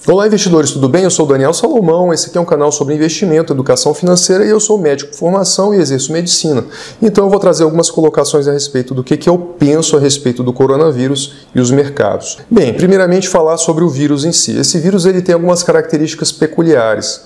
Olá, investidores, tudo bem? Eu sou o Daniel Salomão, esse aqui é um canal sobre investimento, educação financeira e eu sou médico de formação e exerço medicina. Então eu vou trazer algumas colocações a respeito do que eu penso a respeito do coronavírus e os mercados. Bem, primeiramente falar sobre o vírus em si. Esse vírus ele tem algumas características peculiares.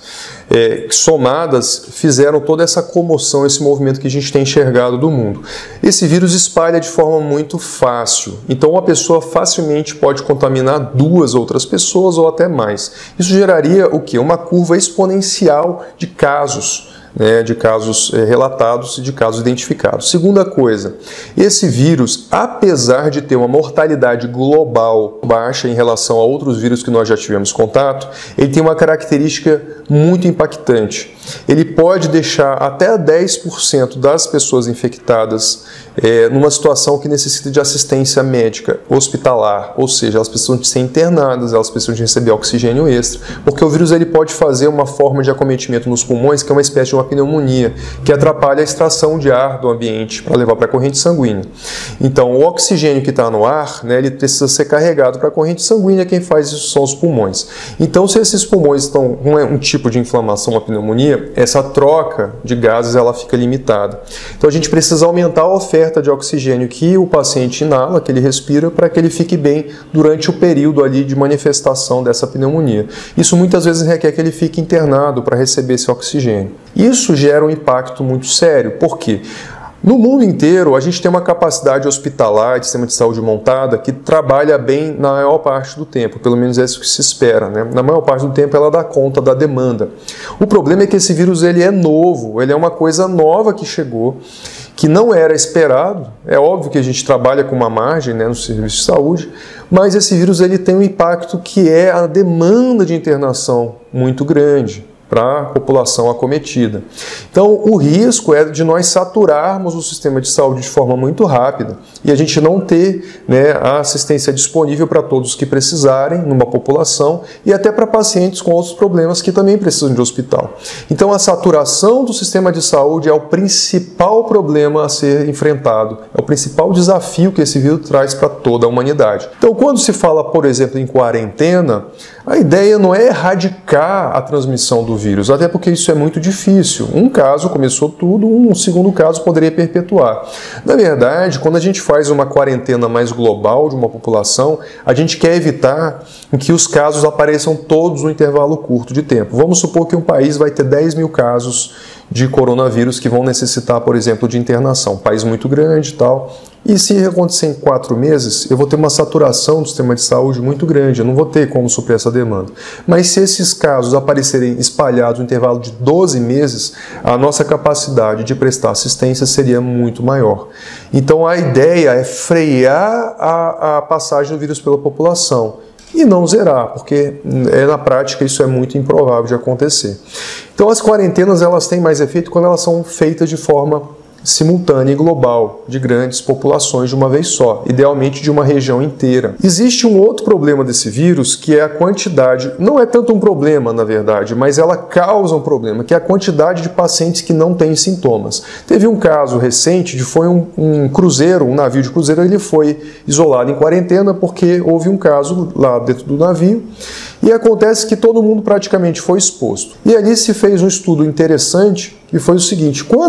Somadas fizeram toda essa comoção, esse movimento que a gente tem enxergado do mundo. Esse vírus espalha de forma muito fácil, então uma pessoa facilmente pode contaminar duas outras pessoas ou até mais. Isso geraria o quê? Uma curva exponencial de casos. De casos relatados e de casos identificados. Segunda coisa, esse vírus, apesar de ter uma mortalidade global baixa em relação a outros vírus que nós já tivemos contato, ele tem uma característica muito impactante. Ele pode deixar até 10% das pessoas infectadas numa situação que necessita de assistência médica hospitalar, ou seja, elas precisam de ser internadas, elas precisam de receber oxigênio extra, porque o vírus ele pode fazer uma forma de acometimento nos pulmões, que é uma espécie de uma pneumonia, que atrapalha a extração de ar do ambiente para levar para a corrente sanguínea. Então, o oxigênio que está no ar, ele precisa ser carregado para a corrente sanguínea, quem faz isso são os pulmões. Então, se esses pulmões estão com um tipo de inflamação, uma pneumonia, essa troca de gases ela fica limitada. Então, a gente precisa aumentar a oferta de oxigênio que o paciente inala, que ele respira, para que ele fique bem durante o período ali de manifestação dessa pneumonia. Isso muitas vezes requer que ele fique internado para receber esse oxigênio. Isso gera um impacto muito sério, por quê? No mundo inteiro, a gente tem uma capacidade hospitalar, de sistema de saúde montada, que trabalha bem na maior parte do tempo, pelo menos é isso que se espera, Na maior parte do tempo ela dá conta da demanda. O problema é que esse vírus ele é novo, ele é uma coisa nova que chegou, que não era esperado. É óbvio que a gente trabalha com uma margem no serviço de saúde, mas esse vírus ele tem um impacto que é a demanda de internação muito grande para a população acometida. Então, o risco é de nós saturarmos o sistema de saúde de forma muito rápida e a gente não ter a assistência disponível para todos que precisarem numa população e até para pacientes com outros problemas que também precisam de hospital. Então, a saturação do sistema de saúde é o principal problema a ser enfrentado, é o principal desafio que esse vírus traz para toda a humanidade. Então, quando se fala, por exemplo, em quarentena, a ideia não é erradicar a transmissão do vírus, até porque isso é muito difícil. Um caso começou tudo, um segundo caso poderia perpetuar. Na verdade, quando a gente faz uma quarentena mais global de uma população, a gente quer evitar que os casos apareçam todos no intervalo curto de tempo. Vamos supor que um país vai ter 10 mil casos de coronavírus que vão necessitar, por exemplo, de internação. Um país muito grande e tal. E se acontecer em 4 meses, eu vou ter uma saturação do sistema de saúde muito grande, eu não vou ter como suprir essa demanda. Mas se esses casos aparecerem espalhados no intervalo de 12 meses, a nossa capacidade de prestar assistência seria muito maior. Então a ideia é frear a passagem do vírus pela população e não zerar, porque na prática isso é muito improvável de acontecer. Então as quarentenas elas têm mais efeito quando elas são feitas de forma simultânea e global, de grandes populações de uma vez só, idealmente de uma região inteira. Existe um outro problema desse vírus, que é a quantidade, não é tanto um problema na verdade, mas ela causa um problema, que é a quantidade de pacientes que não têm sintomas. Teve um caso recente, foi um cruzeiro, um navio de cruzeiro, ele foi isolado em quarentena porque houve um caso lá dentro do navio, e acontece que todo mundo praticamente foi exposto. E ali se fez um estudo interessante, que foi o seguinte: qual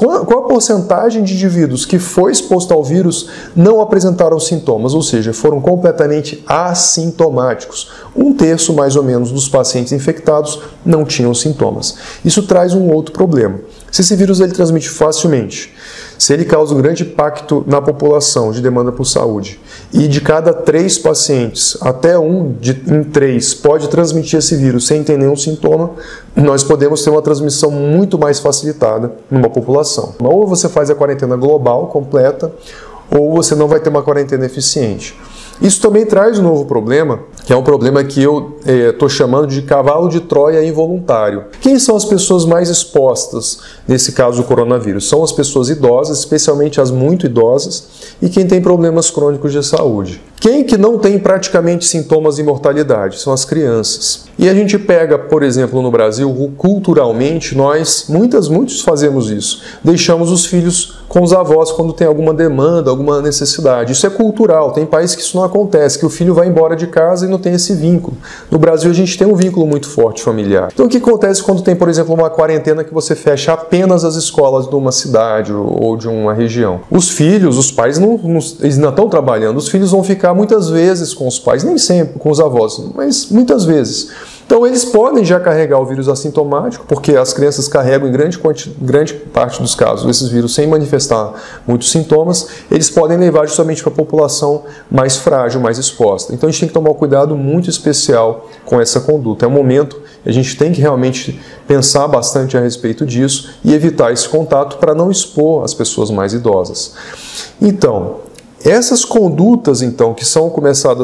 a porcentagem de indivíduos que foi exposto ao vírus não apresentaram sintomas, ou seja, foram completamente assintomáticos. 1/3 mais ou menos dos pacientes infectados não tinham sintomas. Isso traz um outro problema. Se esse vírus ele transmite facilmente, se ele causa um grande impacto na população de demanda por saúde, e de cada 3 pacientes, até em 3 pode transmitir esse vírus sem ter nenhum sintoma, nós podemos ter uma transmissão muito mais facilitada numa população. Ou você faz a quarentena global, completa, ou você não vai ter uma quarentena eficiente. Isso também traz um novo problema, que é um problema que eu estou chamando de cavalo de Troia involuntário. Quem são as pessoas mais expostas nesse caso do coronavírus? São as pessoas idosas, especialmente as muito idosas, e quem tem problemas crônicos de saúde. Quem que não tem praticamente sintomas de mortalidade? São as crianças. E a gente pega, por exemplo, no Brasil, culturalmente, muitos fazemos isso. Deixamos os filhos com os avós quando tem alguma demanda, alguma necessidade. Isso é cultural, tem países que isso não não acontece, que o filho vai embora de casa e não tem esse vínculo. No Brasil a gente tem um vínculo muito forte familiar. Então o que acontece quando tem, por exemplo, uma quarentena que você fecha apenas as escolas de uma cidade ou de uma região? Os filhos, os pais eles ainda estão trabalhando, os filhos vão ficar muitas vezes com os pais, nem sempre com os avós, mas muitas vezes. Então eles podem já carregar o vírus assintomático, porque as crianças carregam em grande parte dos casos esses vírus sem manifestar muitos sintomas, eles podem levar justamente para a população mais frágil, mais exposta. Então a gente tem que tomar um cuidado muito especial com essa conduta. É um momento que a gente tem que realmente pensar bastante a respeito disso e evitar esse contato para não expor as pessoas mais idosas. Então, essas condutas, então, que são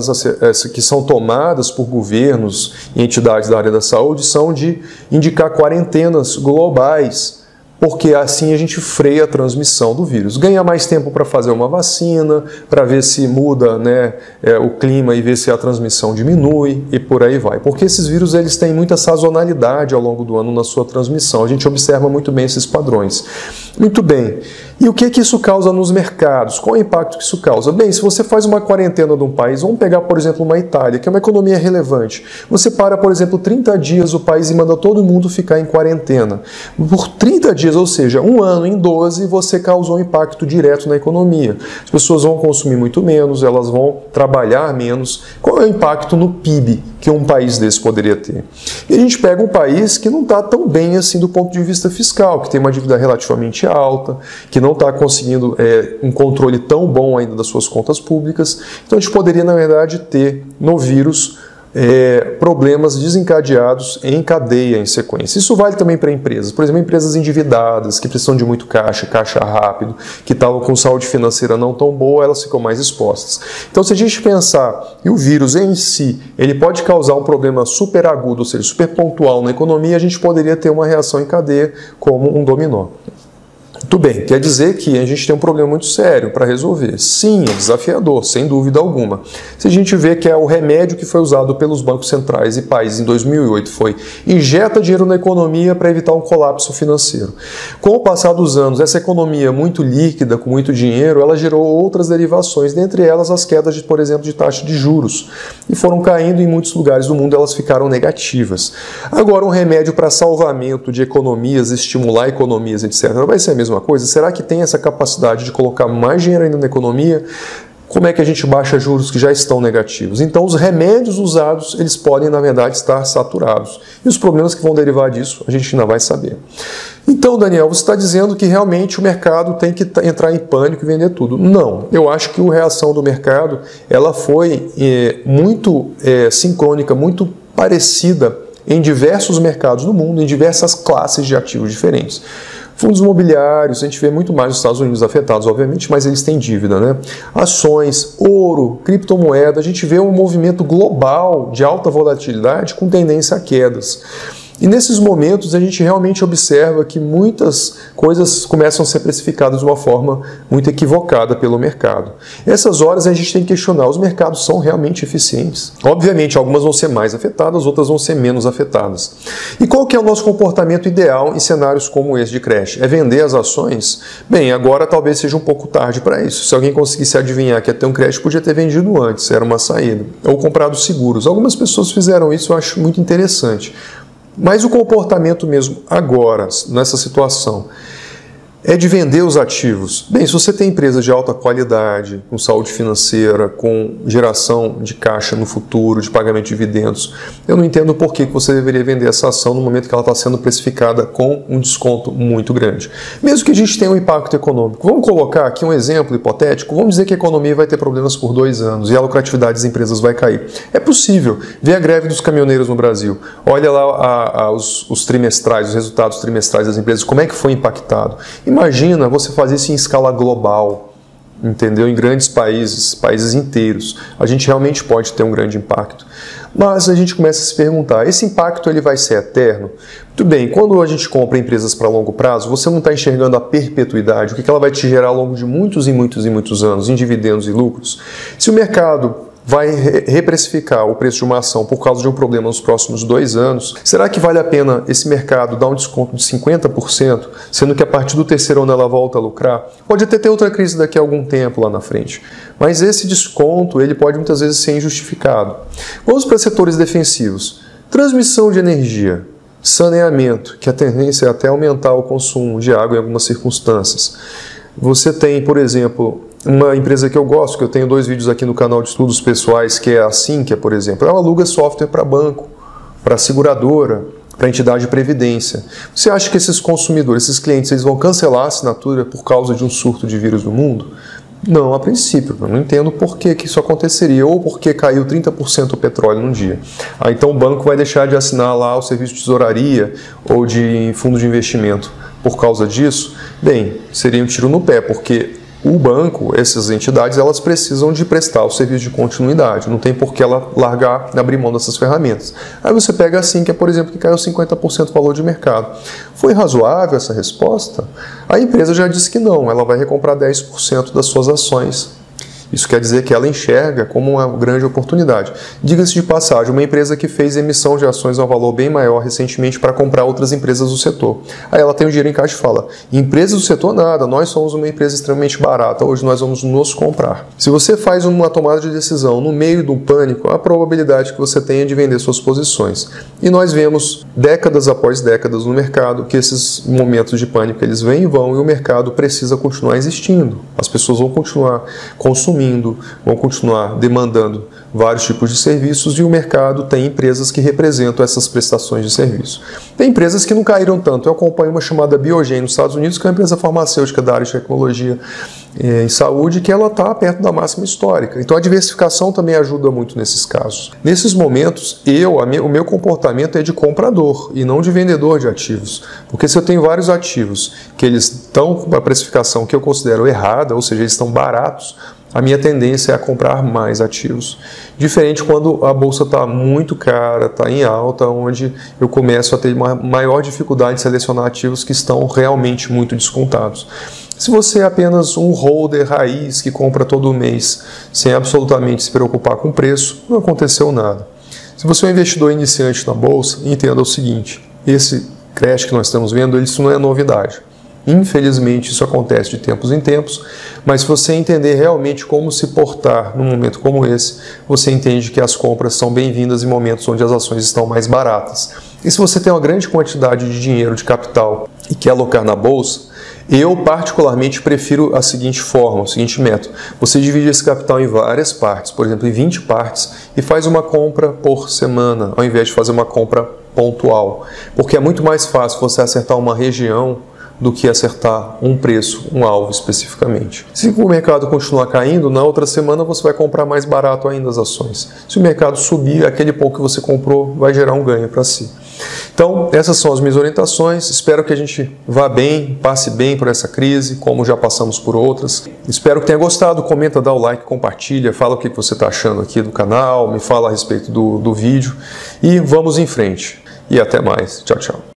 que são tomadas por governos e entidades da área da saúde, são de indicar quarentenas globais, porque assim a gente freia a transmissão do vírus. Ganha mais tempo para fazer uma vacina, para ver se muda, né, o clima e ver se a transmissão diminui e por aí vai. Porque esses vírus eles têm muita sazonalidade ao longo do ano na sua transmissão. A gente observa muito bem esses padrões. Muito bem. E o que isso causa nos mercados? Qual é o impacto que isso causa? Bem, se você faz uma quarentena de um país, vamos pegar, por exemplo, uma Itália, que é uma economia relevante. Você para, por exemplo, 30 dias o país e manda todo mundo ficar em quarentena. Por 30 dias, ou seja, um ano em 12, você causou um impacto direto na economia. As pessoas vão consumir muito menos, elas vão trabalhar menos. Qual é o impacto no PIB que um país desse poderia ter? E a gente pega um país que não está tão bem assim do ponto de vista fiscal, que tem uma dívida relativamente alta, que não está conseguindo um controle tão bom ainda das suas contas públicas. Então a gente poderia, na verdade, ter no vírus problemas desencadeados em cadeia, em sequência. Isso vale também para empresas. Por exemplo, empresas endividadas, que precisam de muito caixa rápido, que estavam com saúde financeira não tão boa, elas ficam mais expostas. Então, se a gente pensar que o vírus em si, ele pode causar um problema super agudo, ou seja, super pontual na economia, a gente poderia ter uma reação em cadeia como um dominó. Muito bem, quer dizer que a gente tem um problema muito sério para resolver. Sim, é desafiador, sem dúvida alguma. Se a gente vê que o remédio que foi usado pelos bancos centrais e países em 2008 foi injeta dinheiro na economia para evitar um colapso financeiro. Com o passar dos anos, essa economia muito líquida, com muito dinheiro, ela gerou outras derivações, dentre elas as quedas, por exemplo, de taxa de juros. E foram caindo em muitos lugares do mundo, elas ficaram negativas. Agora, um remédio para salvamento de economias, estimular economias, etc., vai ser a mesma coisa? Será que tem essa capacidade de colocar mais dinheiro ainda na economia? Como é que a gente baixa juros que já estão negativos? Então, os remédios usados, eles podem, na verdade, estar saturados. E os problemas que vão derivar disso, a gente ainda vai saber. Então, Daniel, você está dizendo que realmente o mercado tem que entrar em pânico e vender tudo. Não, eu acho que a reação do mercado ela foi muito sincrônica, muito parecida em diversos mercados do mundo, em diversas classes de ativos diferentes. Fundos imobiliários, a gente vê muito mais os Estados Unidos afetados, obviamente, mas eles têm dívida, né? Ações, ouro, criptomoeda, a gente vê um movimento global de alta volatilidade com tendência a quedas. E nesses momentos a gente realmente observa que muitas coisas começam a ser precificadas de uma forma muito equivocada pelo mercado. Nessas horas a gente tem que questionar, os mercados são realmente eficientes? Obviamente algumas vão ser mais afetadas, outras vão ser menos afetadas. E qual que é o nosso comportamento ideal em cenários como esse de crash? É vender as ações? Bem, agora talvez seja um pouco tarde para isso. Se alguém conseguisse adivinhar que ia ter um crash, podia ter vendido antes, era uma saída. Ou comprado seguros. Algumas pessoas fizeram isso, eu acho muito interessante. Mas o comportamento mesmo agora, nessa situação, é de vender os ativos. Bem, se você tem empresas de alta qualidade, com saúde financeira, com geração de caixa no futuro, de pagamento de dividendos, eu não entendo por que você deveria vender essa ação no momento que ela está sendo precificada com um desconto muito grande. Mesmo que a gente tenha um impacto econômico. Vamos colocar aqui um exemplo hipotético. Vamos dizer que a economia vai ter problemas por 2 anos e a lucratividade das empresas vai cair. É possível. Vê a greve dos caminhoneiros no Brasil. Olha lá os trimestrais, os resultados trimestrais das empresas, como é que foi impactado. Imagina você fazer isso em escala global, entendeu? Em grandes países inteiros. A gente realmente pode ter um grande impacto. Mas a gente começa a se perguntar, esse impacto ele vai ser eterno? Muito bem, quando a gente compra empresas para longo prazo, você não está enxergando a perpetuidade, o que ela vai te gerar ao longo de muitos e muitos e muitos anos, em dividendos e lucros. Se o mercado vai reprecificar o preço de uma ação por causa de um problema nos próximos 2 anos, será que vale a pena esse mercado dar um desconto de 50%, sendo que a partir do terceiro ano ela volta a lucrar? Pode até ter outra crise daqui a algum tempo lá na frente, mas esse desconto ele pode muitas vezes ser injustificado. Vamos para setores defensivos. Transmissão de energia, saneamento, que a tendência é até aumentar o consumo de água em algumas circunstâncias. Você tem, por exemplo, uma empresa que eu gosto, que eu tenho 2 vídeos aqui no canal de estudos pessoais, que é a Sinqia, por exemplo. Ela aluga software para banco, para seguradora, para entidade de previdência. Você acha que esses consumidores, esses clientes, eles vão cancelar a assinatura por causa de um surto de vírus no mundo? Não, a princípio. Eu não entendo por que isso aconteceria, ou porque caiu 30% o petróleo num dia. Então o banco vai deixar de assinar lá o serviço de tesouraria ou de fundo de investimento por causa disso? Bem, seria um tiro no pé, porque o banco, essas entidades, elas precisam de prestar o serviço de continuidade. Não tem por que ela largar, abrir mão dessas ferramentas. Aí você pega a Sinqia, por exemplo, que caiu 50% o valor de mercado. Foi razoável essa resposta? A empresa já disse que não, ela vai recomprar 10% das suas ações. Isso quer dizer que ela enxerga como uma grande oportunidade. Diga-se de passagem, uma empresa que fez emissão de ações a um valor bem maior recentemente para comprar outras empresas do setor. Aí ela tem o dinheiro em caixa e fala, empresas do setor nada, nós somos uma empresa extremamente barata, hoje nós vamos nos comprar. Se você faz uma tomada de decisão no meio do pânico, a probabilidade que você tenha de vender suas posições. E nós vemos décadas após décadas no mercado que esses momentos de pânico eles vêm e vão e o mercado precisa continuar existindo. As pessoas vão continuar consumindo, vão continuar demandando vários tipos de serviços e o mercado tem empresas que representam essas prestações de serviço. Tem empresas que não caíram tanto. Eu acompanho uma chamada Biogen nos Estados Unidos, que é uma empresa farmacêutica da área de tecnologia em saúde, que ela está perto da máxima histórica. Então a diversificação também ajuda muito nesses casos. Nesses momentos, o meu comportamento é de comprador e não de vendedor de ativos. Porque se eu tenho vários ativos que eles estão com uma precificação que eu considero errada, ou seja, eles estão baratos, a minha tendência é a comprar mais ativos. Diferente quando a bolsa está muito cara, está em alta, onde eu começo a ter uma maior dificuldade de selecionar ativos que estão realmente muito descontados. Se você é apenas um holder raiz que compra todo mês sem absolutamente se preocupar com o preço, não aconteceu nada. Se você é um investidor iniciante na bolsa, entenda o seguinte, esse crash que nós estamos vendo, isso não é novidade. Infelizmente isso acontece de tempos em tempos, mas se você entender realmente como se portar num momento como esse, você entende que as compras são bem-vindas em momentos onde as ações estão mais baratas. E se você tem uma grande quantidade de dinheiro, de capital e quer alocar na bolsa, eu particularmente prefiro a seguinte forma, o seguinte método. Você divide esse capital em várias partes, por exemplo, em 20 partes, e faz uma compra por semana, ao invés de fazer uma compra pontual. Porque é muito mais fácil você acertar uma região do que acertar um preço, um alvo especificamente. Se o mercado continuar caindo, na outra semana você vai comprar mais barato ainda as ações. Se o mercado subir, aquele pouco que você comprou vai gerar um ganho para si. Então, essas são as minhas orientações. Espero que a gente vá bem, passe bem por essa crise, como já passamos por outras. Espero que tenha gostado. Comenta, dá o like, compartilha, fala o que você está achando aqui do canal, me fala a respeito do vídeo e vamos em frente. E até mais. Tchau, tchau.